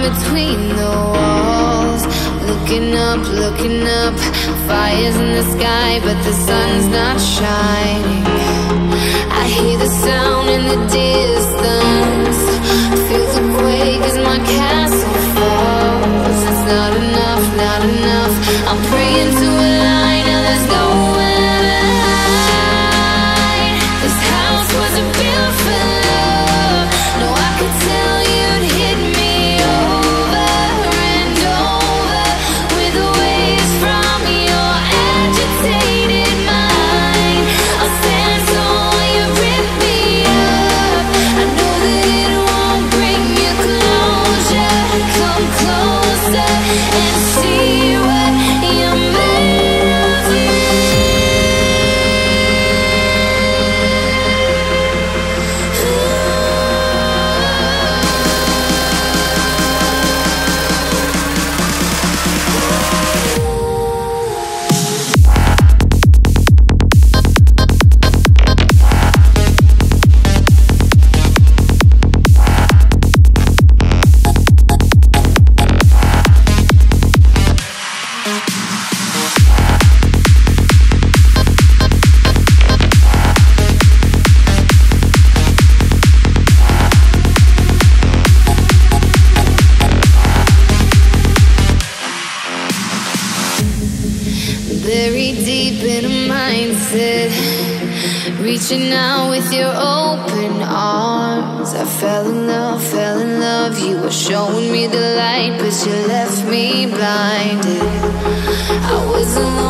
between the walls. Looking up, fires in the sky, but the sun's not shining. I hear the sound in the distance, feel the quake as my castle falls. It's not enough, not enough. I'm praying to a line, and there's nowhere to hide. This house wasn't built for love. No, I could tell you'd hit me over and over with the waves from your agitated mind. I'll stand tall while you rip me up. I know that it won't bring you closure. Come closer and see what you're made of. Buried deep in a mindset, reaching out with your open arms. I fell in love. You were showing me the light, but you left me blinded. I was alone.